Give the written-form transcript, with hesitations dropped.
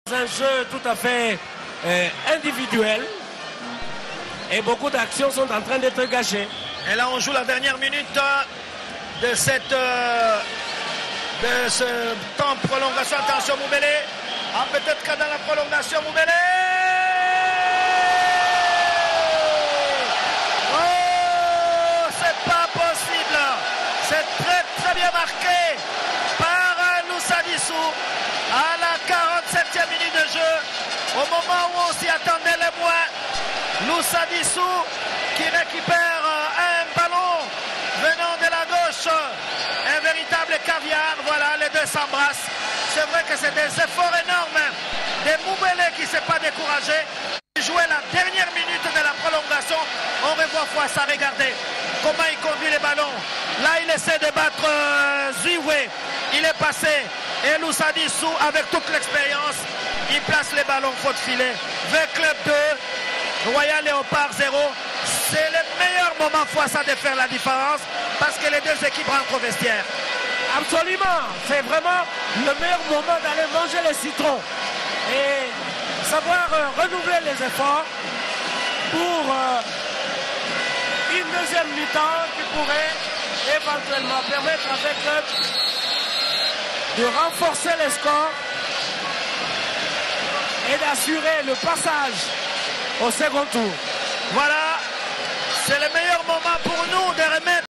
Un jeu tout à fait individuel et beaucoup d'actions sont en train d'être gâchées. Et là on joue la dernière minute de ce temps de prolongation. Attention Moubélé. Ah, peut-être que dans la prolongation Moubélé. Oh, c'est pas possible. C'est très bien marqué par Loussa Dissou à la 47e minute de jeu, au moment où on s'y attendait le moins. Loussa Dissou qui récupère un ballon venant de la gauche, un véritable caviar. Voilà, les deux s'embrassent. C'est vrai que c'est des efforts énormes de Moubélé qui ne s'est pas découragé. Il jouait la dernière minute de la prolongation. On revoit Fouassa, regardez comment il conduit les ballons. Là, il essaie de battre Zioué. Il est passé. Et Loussa Dissou, avec toute l'expérience, il place les ballons faute filet. V-Club 2, Royal Léopard 0. C'est le meilleur moment Fouassa de faire la différence parce que les deux équipes rentrent au vestiaire. Absolument, c'est vraiment le meilleur moment d'aller manger les citrons et savoir renouveler les efforts pour une deuxième mi-temps qui pourrait éventuellement permettre à V-Club de renforcer les scores et d'assurer le passage au second tour. Voilà, c'est le meilleur